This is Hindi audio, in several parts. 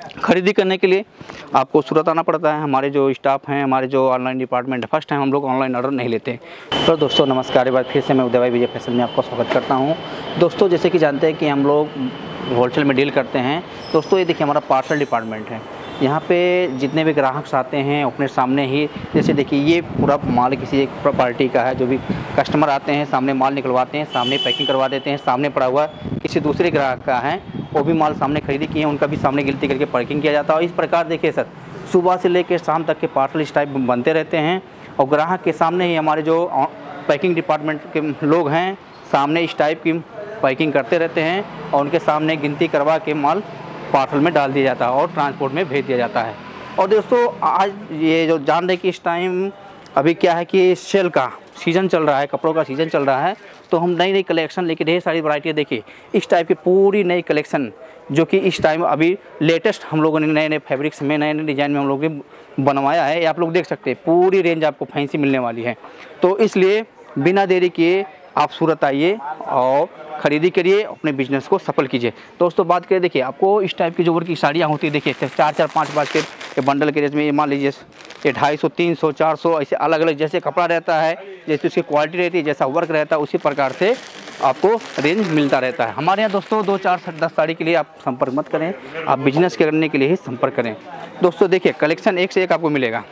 खरीदी करने के लिए आपको सूरत आना पड़ता है। हमारे जो स्टाफ हैं, हमारे जो ऑनलाइन डिपार्टमेंट है, फर्स्ट टाइम हम लोग ऑनलाइन ऑर्डर नहीं लेते। तो दोस्तों नमस्कार, एक बार फिर से मैं उदय भाई विजय फैशन में आपका स्वागत करता हूं। दोस्तों जैसे कि जानते हैं कि हम लोग होलसेल में डील करते हैं। दोस्तों ये देखिए हमारा पार्सल डिपार्टमेंट है। यहाँ पे जितने भी ग्राहक आते हैं अपने सामने ही, जैसे देखिए ये पूरा माल किसी एक पार्टी का है। जो भी कस्टमर आते हैं सामने माल निकलवाते हैं, सामने पैकिंग करवा देते हैं। सामने पड़ा हुआ किसी दूसरे ग्राहक का है, वो भी माल सामने खरीदी किए हैं, उनका भी सामने गिनती करके पैकिंग किया जाता है। और इस प्रकार देखिए सर, सुबह से लेकर शाम तक के पार्सल इस टाइप बनते रहते हैं। और ग्राहक के सामने ही हमारे जो पैकिंग डिपार्टमेंट के लोग हैं सामने इस टाइप की पैकिंग करते रहते हैं और उनके सामने गिनती करवा के माल पार्सल में डाल दिया जाता है और ट्रांसपोर्ट में भेज दिया जाता है। और दोस्तों आज ये जो जान रहे कि इस टाइम अभी क्या है कि सेल का सीज़न चल रहा है, कपड़ों का सीज़न चल रहा है, तो हम नई नई कलेक्शन लेके ढेर सारी वैरायटियाँ देखिए इस टाइप की पूरी नई कलेक्शन जो कि इस टाइम अभी लेटेस्ट हम लोगों ने नए नए फैब्रिक्स में नए नए डिज़ाइन में हम लोगों ने बनवाया है। ये आप लोग देख सकते हैं, पूरी रेंज आपको फैंसी मिलने वाली है। तो इसलिए बिना देरी किए आप सूरत आइए और ख़रीदी करिए, अपने बिजनेस को सफल कीजिए। दोस्तों बात करें, देखिए आपको इस टाइप की जो वर्क की साड़ियाँ होती है, देखिए 4-4, 5-5 के ये बंडल के रेंज में, ये मान लीजिए ये 250, 300, 400 ऐसे अलग अलग जैसे कपड़ा रहता है, जैसे उसकी क्वालिटी रहती है, जैसा वर्क रहता है, उसी प्रकार से आपको रेंज मिलता रहता है। हमारे यहाँ दोस्तों 2, 4, 10 साड़ी के लिए आप संपर्क मत करें, आप बिजनेस करने के लिए ही संपर्क करें। दोस्तों देखिए कलेक्शन एक से एक आपको मिलेगा,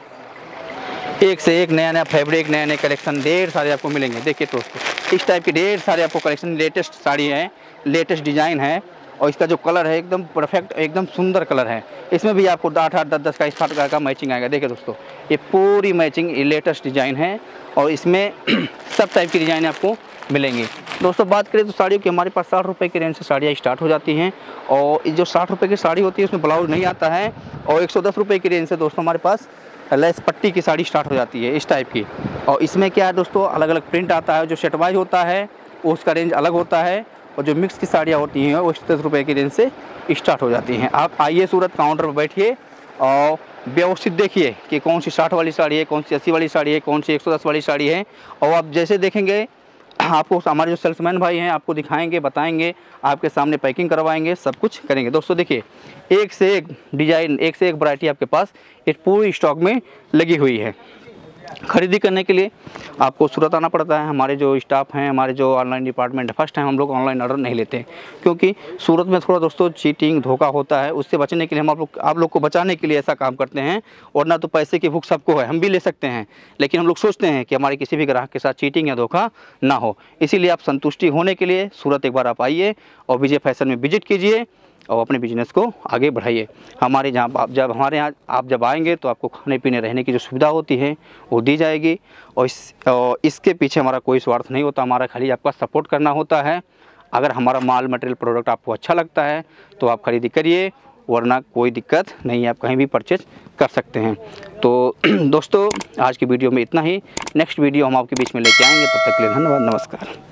एक से एक नया नया फैब्रिक, नए नए कलेक्शन ढेर सारे आपको मिलेंगे। देखिए दोस्तों इस टाइप के ढेर सारे आपको कलेक्शन, लेटेस्ट साड़ी है, लेटेस्ट डिज़ाइन है और इसका जो कलर है एकदम परफेक्ट, एकदम सुंदर कलर है। इसमें भी आपको 8-8, 10-10 का इस प्रकार का मैचिंग आएगा। देखिए दोस्तों ये पूरी मैचिंग लेटेस्ट डिज़ाइन है और इसमें सब टाइप की डिज़ाइन आपको मिलेंगी। दोस्तों बात करें तो साड़ियों की हमारे पास 60 रुपये की रेंज से साड़ियाँ स्टार्ट हो जाती हैं और जो 60 रुपये की साड़ी होती है उसमें ब्लाउज नहीं आता है। और 110 रुपये की रेंज से दोस्तों हमारे पास लेस पट्टी की साड़ी स्टार्ट हो जाती है इस टाइप की। और इसमें क्या है दोस्तों, अलग अलग प्रिंट आता है। जो सेट वाइज होता है उसका रेंज अलग होता है और जो मिक्स की साड़ियाँ होती हैं वो 110 रुपये की रेंज से स्टार्ट हो जाती हैं। आप आइए सूरत, काउंटर पर बैठिए और व्यवस्थित देखिए कि कौन सी 60 वाली साड़ी है, कौन सी 80 वाली साड़ी है, कौन सी 110 वाली साड़ी है। और आप जैसे देखेंगे आपको हमारे जो सेल्समैन भाई हैं आपको दिखाएंगे, बताएंगे, आपके सामने पैकिंग करवाएंगे, सब कुछ करेंगे। दोस्तों देखिए एक से एक डिज़ाइन, एक से एक वैरायटी आपके पास एक पूरी स्टॉक में लगी हुई है। खरीदी करने के लिए आपको सूरत आना पड़ता है। हमारे जो स्टाफ हैं, हमारे जो ऑनलाइन डिपार्टमेंट है, फर्स्ट टाइम हम लोग ऑनलाइन ऑर्डर नहीं लेते क्योंकि सूरत में थोड़ा दोस्तों चीटिंग, धोखा होता है। उससे बचने के लिए हम आप लोग को बचाने के लिए ऐसा काम करते हैं। वरना तो पैसे की भूख सबको है, हम भी ले सकते हैं, लेकिन हम लोग सोचते हैं कि हमारे किसी भी ग्राहक के साथ चीटिंग या धोखा ना हो। इसीलिए आप संतुष्टि होने के लिए सूरत एक बार आप आइए और विजय फैशन में विजिट कीजिए और अपने बिजनेस को आगे बढ़ाइए। हमारे हमारे यहाँ आप जब आएंगे तो आपको खाने पीने रहने की जो सुविधा होती है वो दी जाएगी। और इसके पीछे हमारा कोई स्वार्थ नहीं होता, हमारा खाली आपका सपोर्ट करना होता है। अगर हमारा माल मटेरियल प्रोडक्ट आपको अच्छा लगता है तो आप खरीदी करिए, वरना कोई दिक्कत नहीं है, आप कहीं भी परचेज कर सकते हैं। तो दोस्तों आज की वीडियो में इतना ही। नेक्स्ट वीडियो हम आपके बीच में लेके आएंगे, तब तक के लिए धन्यवाद, नमस्कार।